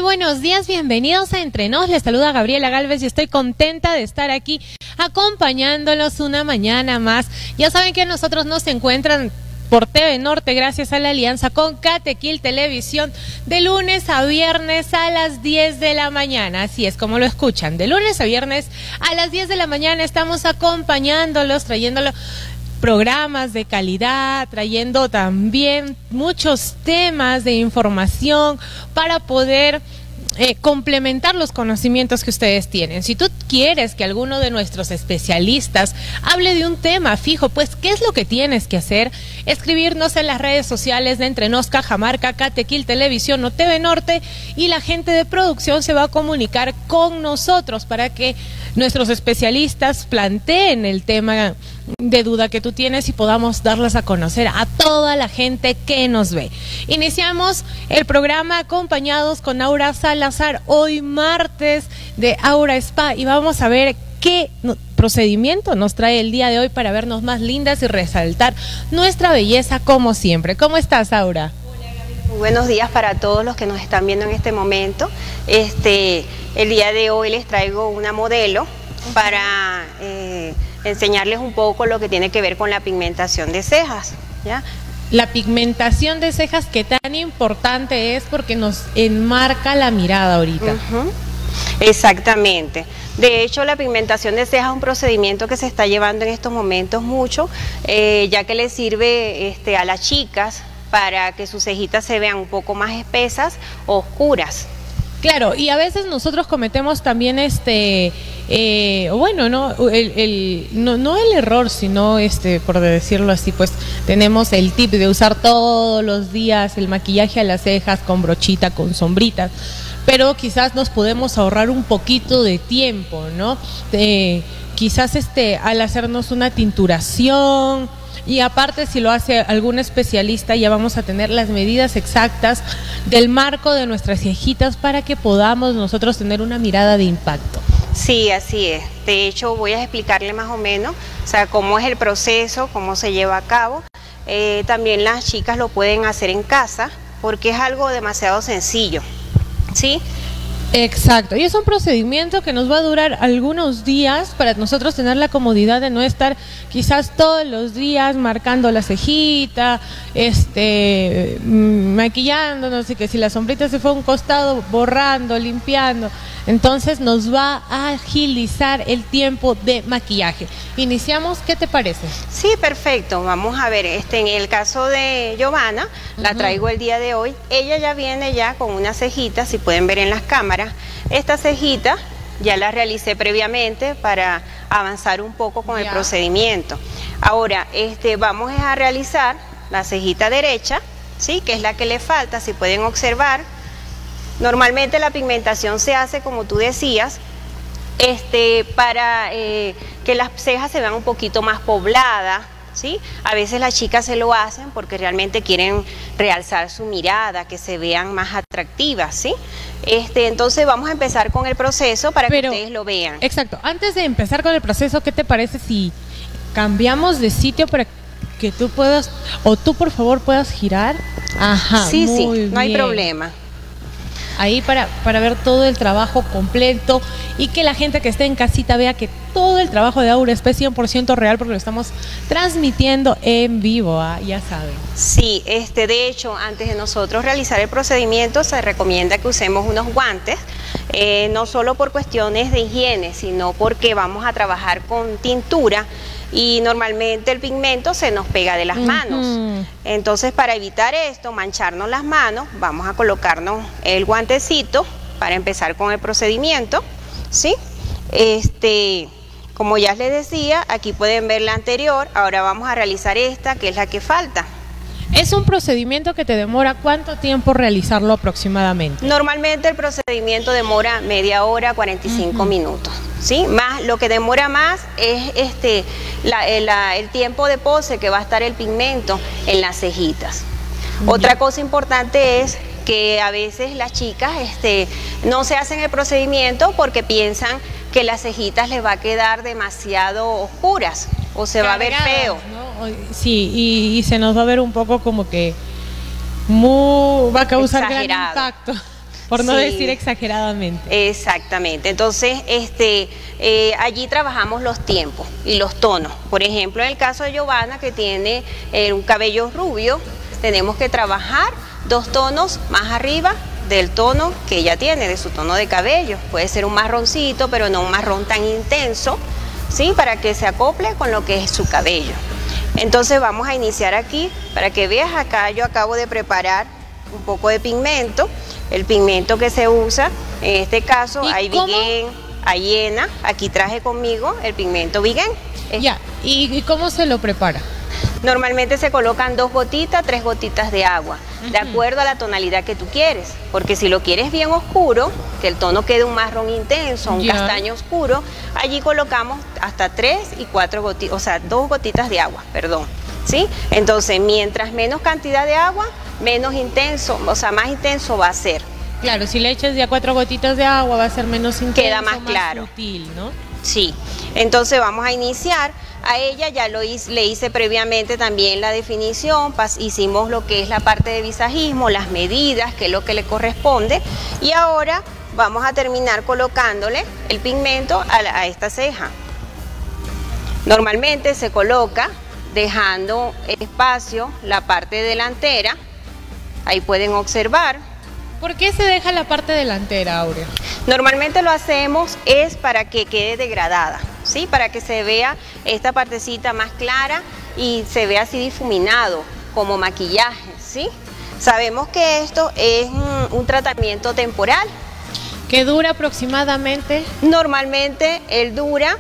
buenos días, bienvenidos a Entre Nos. Les saluda Gabriela Galvez y estoy contenta de estar aquí acompañándolos una mañana más. Ya saben que nosotros nos encuentran por TV Norte gracias a la alianza con Catequil Televisión de lunes a viernes a las 10 de la mañana. Así es como lo escuchan, de lunes a viernes a las 10 de la mañana estamos acompañándolos, trayéndolo programas de calidad, trayendo también muchos temas de información para poder complementar los conocimientos que ustedes tienen. Si tú quieres que alguno de nuestros especialistas hable de un tema fijo, pues ¿qué es lo que tienes que hacer? Escribirnos en las redes sociales de Entre Nos, Cajamarca, Catequil Televisión o TV Norte, y la gente de producción se va a comunicar con nosotros para que nuestros especialistas planteen el tema de duda que tú tienes y podamos darlas a conocer a toda la gente que nos ve. Iniciamos el programa acompañados con Aura Salazar, hoy martes de Aura Spa, y vamos a ver qué procedimiento nos trae el día de hoy para vernos más lindas y resaltar nuestra belleza como siempre. ¿Cómo estás, Aura? Hola, Gaby. Muy buenos días para todos los que nos están viendo en este momento. El día de hoy les traigo una modelo para enseñarles un poco lo que tiene que ver con la pigmentación de cejas, ¿ya? La pigmentación de cejas, que tan importante es porque nos enmarca la mirada ahorita. Exactamente. De hecho, la pigmentación de cejas es un procedimiento que se está llevando en estos momentos mucho, ya que le sirve a las chicas para que sus cejitas se vean un poco más espesas o oscuras. Claro, y a veces nosotros cometemos también no el error, sino por decirlo así, pues tenemos el tip de usar todos los días el maquillaje a las cejas con brochita, con sombritas, pero quizás nos podemos ahorrar un poquito de tiempo, ¿no? Quizás al hacernos una tinturación. Y aparte, si lo hace algún especialista, ya vamos a tener las medidas exactas del marco de nuestras cejitas para que podamos nosotros tener una mirada de impacto. Sí, así es. De hecho, voy a explicarle más o menos, cómo es el proceso, cómo se lleva a cabo. También las chicas lo pueden hacer en casa porque es algo demasiado sencillo, ¿sí? Exacto, y es un procedimiento que nos va a durar algunos días para nosotros tener la comodidad de no estar quizás todos los días marcando la cejita, maquillándonos, y que si la sombrita se fue a un costado, borrando, limpiando. Entonces nos va a agilizar el tiempo de maquillaje. Iniciamos, ¿qué te parece? Sí, perfecto. Vamos a ver, en el caso de Giovanna, la traigo el día de hoy. Ella ya viene ya con una cejita, si pueden ver en las cámaras. Esta cejita ya la realicé previamente para avanzar un poco con el procedimiento. Ahora, vamos a realizar la cejita derecha, ¿sí? Que es la que le falta, si pueden observar. Normalmente la pigmentación se hace, como tú decías, para que las cejas se vean un poquito más pobladas, ¿sí? A veces las chicas se lo hacen porque realmente quieren realzar su mirada, que se vean más atractivas, ¿sí? Entonces vamos a empezar con el proceso para que ustedes lo vean. Exacto. Antes de empezar con el proceso, ¿qué te parece si cambiamos de sitio para que tú puedas, o tú por favor puedas girar? Ajá, sí, muy bien. No hay problema. Ahí para ver todo el trabajo completo y que la gente que esté en casita vea que todo el trabajo de Aura es 100% real, porque lo estamos transmitiendo en vivo, ya saben. Sí, de hecho, antes de nosotros realizar el procedimiento se recomienda que usemos unos guantes, no solo por cuestiones de higiene, sino porque vamos a trabajar con tintura y normalmente el pigmento se nos pega de las manos. Entonces, para evitar esto, mancharnos las manos, vamos a colocarnos el guantecito para empezar con el procedimiento, ¿sí? Como ya les decía, aquí pueden ver la anterior. Ahora vamos a realizar esta, que es la que falta. ¿Es un procedimiento que te demora cuánto tiempo realizarlo aproximadamente? Normalmente el procedimiento demora media hora, 45 minutos, ¿sí? Lo que demora más es el tiempo de pose que va a estar el pigmento en las cejitas. Otra cosa importante es que a veces las chicas no se hacen el procedimiento porque piensan que las cejitas les va a quedar demasiado oscuras o se va a ver feo, ¿no? Sí, y se nos va a ver un poco como que va a causar gran impacto. por no Sí. decir exageradamente. Exactamente. Entonces, allí trabajamos los tiempos y los tonos. Por ejemplo, en el caso de Giovanna, que tiene un cabello rubio, tenemos que trabajar 2 tonos más arriba del tono que ella tiene, de su tono de cabello. Puede ser un marroncito, pero no un marrón tan intenso, ¿sí? Para que se acople con lo que es su cabello. Entonces vamos a iniciar aquí, para que veas acá, yo acabo de preparar un poco de pigmento. El pigmento que se usa, en este caso, hay Biguén, hay henna. Aquí traje conmigo el pigmento Biguén. Ya, ¿y cómo se lo prepara? Normalmente se colocan 2 gotitas, 3 gotitas de agua, de acuerdo a la tonalidad que tú quieres. Porque si lo quieres bien oscuro, que el tono quede un marrón intenso, un castaño oscuro, allí colocamos hasta 3 y 4 gotitas, o sea, 2 gotitas de agua, perdón. ¿Sí? Entonces, mientras menos cantidad de agua, menos intenso, o sea, más intenso va a ser. Claro, si le echas ya 4 gotitas de agua va a ser menos intenso, queda más claro, sutil, ¿no? Sí. Entonces vamos a iniciar. A ella ya le hice previamente también la definición, hicimos lo que es la parte de visajismo, las medidas, que es lo que le corresponde, y ahora vamos a terminar colocándole el pigmento a esta ceja. Normalmente se coloca dejando espacio la parte delantera, ahí pueden observar. ¿Por qué se deja la parte delantera, Aurea? Normalmente lo hacemos es para que quede degradada, ¿sí? Para que se vea esta partecita más clara y se vea así difuminado, como maquillaje, ¿sí? Sabemos que esto es un tratamiento temporal. ¿Qué dura aproximadamente? Normalmente él dura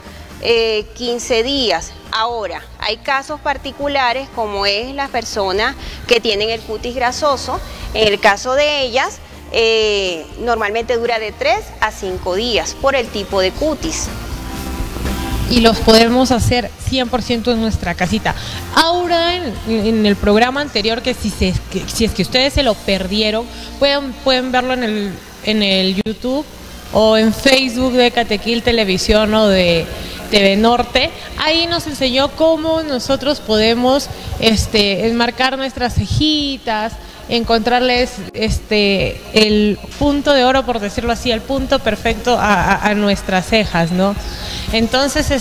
15 días. Ahora, hay casos particulares como es las personas que tienen el cutis grasoso. En el caso de ellas, normalmente dura de 3 a 5 días por el tipo de cutis. Y los podemos hacer 100% en nuestra casita. Ahora, en el programa anterior, que si es que ustedes se lo perdieron, pueden verlo en el YouTube o en Facebook de Catequil Televisión o de TV Norte. Ahí nos enseñó cómo nosotros podemos enmarcar nuestras cejitas, encontrarles el punto de oro, por decirlo así, el punto perfecto a nuestras cejas, ¿no? Entonces,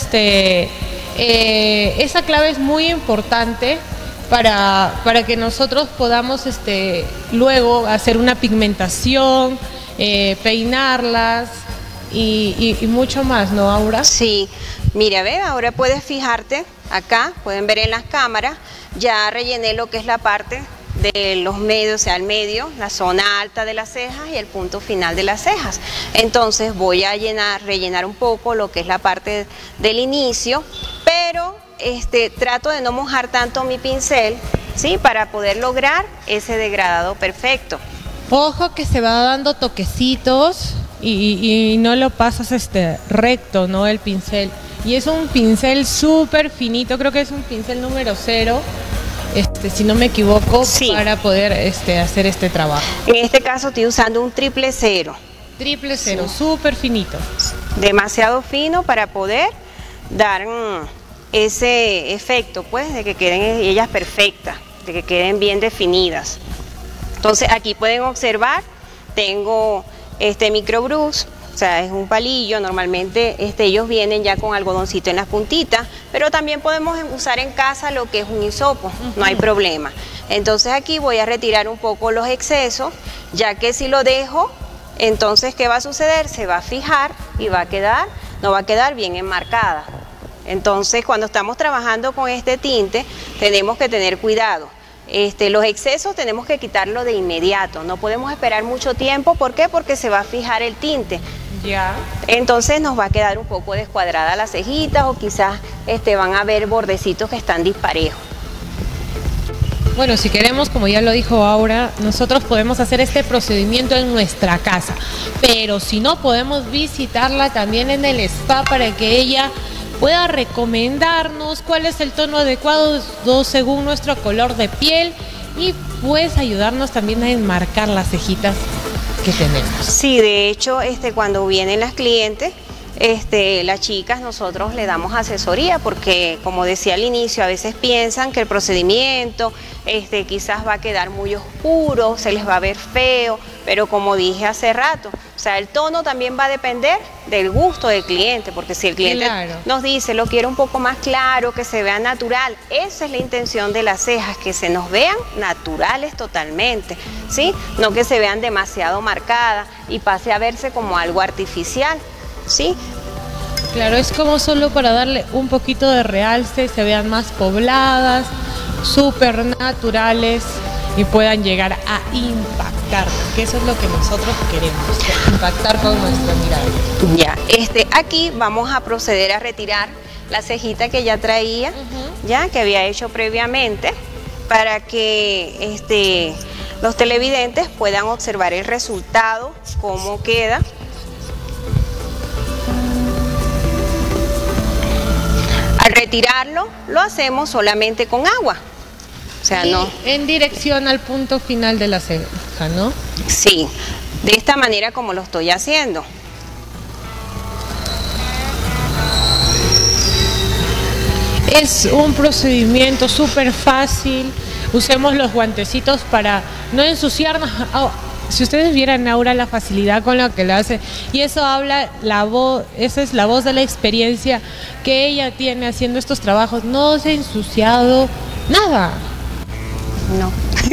esa clave es muy importante para que nosotros podamos luego hacer una pigmentación, peinarlas y mucho más, ¿no, Aura? Sí, mira, ve, ahora puedes fijarte acá, pueden ver en las cámaras, ya rellené lo que es la parte de los medios, o sea, el medio, la zona alta de las cejas y el punto final de las cejas. Entonces voy a rellenar un poco lo que es la parte del inicio, pero trato de no mojar tanto mi pincel, ¿sí? Para poder lograr ese degradado perfecto. Ojo que se va dando toquecitos y no lo pasas recto, ¿no? El pincel. Y es un pincel súper finito, creo que es un pincel número 0. Si no me equivoco, sí, para poder hacer este trabajo. En este caso estoy usando un 000. 000, sí, súper finito. Demasiado fino para poder dar ese efecto, pues, de que queden ellas perfectas, de que queden bien definidas. Entonces aquí pueden observar, tengo microbrush. O sea, es un palillo, normalmente ellos vienen ya con algodoncito en las puntitas, pero también podemos usar en casa lo que es un hisopo, no hay problema. Entonces aquí voy a retirar un poco los excesos, ya que si lo dejo, entonces ¿qué va a suceder? Se va a fijar y no va a quedar bien enmarcada. Entonces cuando estamos trabajando con este tinte, tenemos que tener cuidado. Los excesos tenemos que quitarlo de inmediato, no podemos esperar mucho tiempo. ¿Por qué? Porque se va a fijar el tinte. Ya. Entonces nos va a quedar un poco descuadrada las cejitas o quizás van a ver bordecitos que están disparejos. Bueno, si queremos, como ya lo dijo Aura, nosotros podemos hacer este procedimiento en nuestra casa, pero si no, podemos visitarla también en el spa para que ella pueda recomendarnos cuál es el tono adecuado según nuestro color de piel y pues ayudarnos también a enmarcar las cejitas que tenemos. Sí, de hecho, cuando vienen las clientes, las chicas nosotros le damos asesoría porque, como decía al inicio, a veces piensan que el procedimiento quizás va a quedar muy oscuro, se les va a ver feo, pero como dije hace rato, o sea, el tono también va a depender del gusto del cliente, porque si el cliente nos dice, lo quiero un poco más claro, que se vea natural, esa es la intención de las cejas, que se nos vean naturales totalmente, ¿sí? No que se vean demasiado marcadas y pase a verse como algo artificial, ¿sí? Claro, es como solo para darle un poquito de realce, se vean más pobladas, súper naturales y puedan llegar a impactar, que eso es lo que nosotros queremos, impactar con nuestra mirada. Ya, aquí vamos a proceder a retirar la cejita que ya traía, ya que había hecho previamente, para que los televidentes puedan observar el resultado, cómo queda. Al retirarlo, lo hacemos solamente con agua. O sea, y no. En dirección al punto final de la ceja, ¿no? Sí, de esta manera como lo estoy haciendo. Es un procedimiento súper fácil. Usemos los guantecitos para no ensuciarnos. Oh, si ustedes vieran a Aura la facilidad con la que lo hace, y eso habla la voz, esa es la voz de la experiencia que ella tiene haciendo estos trabajos. No se ha ensuciado nada. No.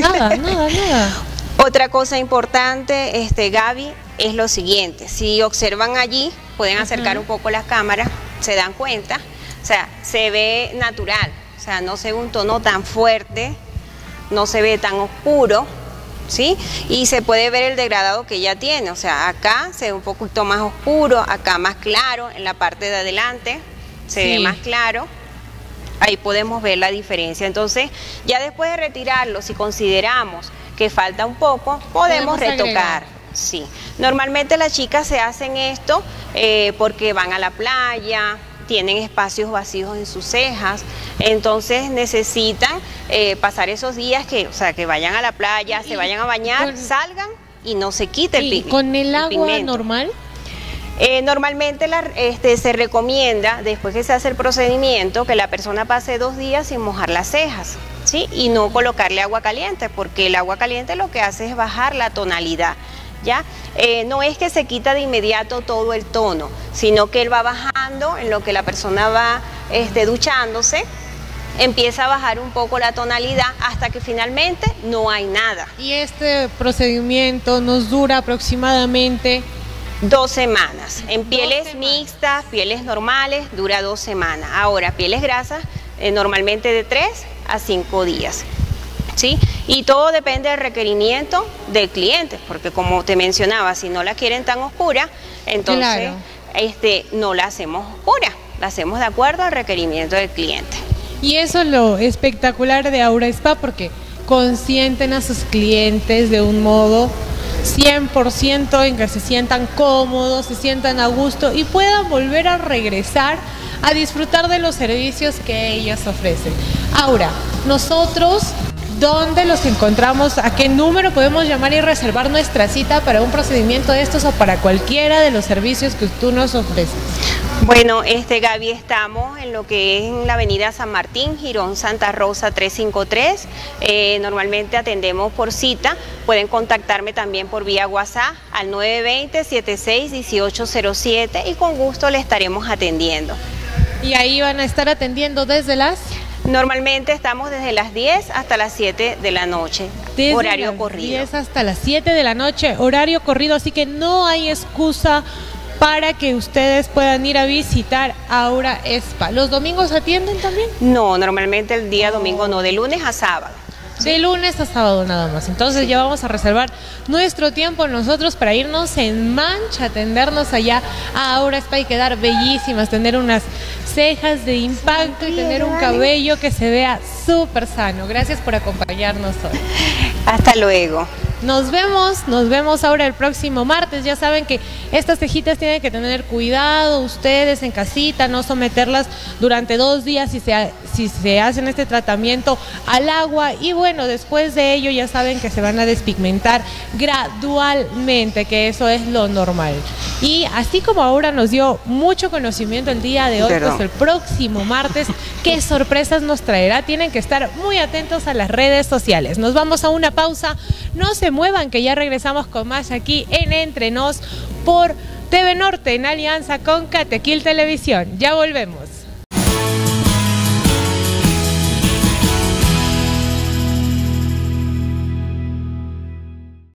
Nada. Otra cosa importante, Gaby, es lo siguiente. Si observan allí, pueden acercar un poco las cámaras, se dan cuenta, o sea, se ve natural, o sea, no se ve un tono tan fuerte, no se ve tan oscuro, ¿sí? Y se puede ver el degradado que ella tiene, o sea, acá se ve un poquito más oscuro, acá más claro, en la parte de adelante se ve más claro. Ahí podemos ver la diferencia. Entonces, ya después de retirarlo, si consideramos que falta un poco, podemos retocar. Agregar. Sí. Normalmente las chicas se hacen esto porque van a la playa, tienen espacios vacíos en sus cejas, entonces necesitan pasar esos días que vayan a la playa, se vayan a bañar, salgan y no se quite el pigmento. ¿Con el agua normal? Normalmente se recomienda, después que se hace el procedimiento, que la persona pase 2 días sin mojar las cejas, ¿sí? Y no colocarle agua caliente, porque el agua caliente lo que hace es bajar la tonalidad, ¿ya? No es que se quita de inmediato todo el tono, sino que él va bajando en lo que la persona va duchándose, empieza a bajar un poco la tonalidad hasta que finalmente no hay nada. Y este procedimiento nos dura aproximadamente 2 semanas. En pieles mixtas, pieles normales, dura 2 semanas. Ahora, pieles grasas, normalmente de 3 a 5 días. ¿Sí? Y todo depende del requerimiento del cliente, porque como te mencionaba, si no la quieren tan oscura, entonces no la hacemos oscura, la hacemos de acuerdo al requerimiento del cliente. Y eso es lo espectacular de Aura Spa, porque consienten a sus clientes de un modo 100% en que se sientan cómodos, se sientan a gusto y puedan volver a regresar a disfrutar de los servicios que ellas ofrecen. Aura, nosotros, ¿dónde los encontramos? ¿A qué número podemos llamar y reservar nuestra cita para un procedimiento de estos o para cualquiera de los servicios que tú nos ofreces? Bueno, Gaby, estamos en lo que es en la avenida San Martín, Jirón Santa Rosa 353. Normalmente atendemos por cita. Pueden contactarme también por vía WhatsApp al 920-76-1807 y con gusto le estaremos atendiendo. ¿Y ahí van a estar atendiendo desde las...? Normalmente estamos desde las 10 hasta las 7 de la noche, desde horario las corrido. 10 hasta las 7 de la noche, horario corrido, así que no hay excusa para que ustedes puedan ir a visitar Aura Spa. ¿Los domingos atienden también? No, normalmente el día domingo no, de lunes a sábado. De lunes a sábado nada más. Entonces ya vamos a reservar nuestro tiempo nosotros para irnos en mancha, atendernos allá a Aura Spa y quedar bellísimas, tener unas cejas de impacto y tener un cabello que se vea súper sano. Gracias por acompañarnos hoy. Hasta luego. nos vemos ahora el próximo martes. Ya saben que estas cejitas tienen que tener cuidado ustedes en casita, no someterlas durante 2 días si se hacen este tratamiento al agua, y bueno, después de ello ya saben que se van a despigmentar gradualmente, que eso es lo normal. Y así como ahora nos dio mucho conocimiento el día de hoy, pues el próximo martes, ¿qué sorpresas nos traerá? Tienen que estar muy atentos a las redes sociales. Nos vamos a una pausa, no se muevan, que ya regresamos con más aquí en Entre Nos por TV Norte, en alianza con Catequil Televisión. Ya volvemos.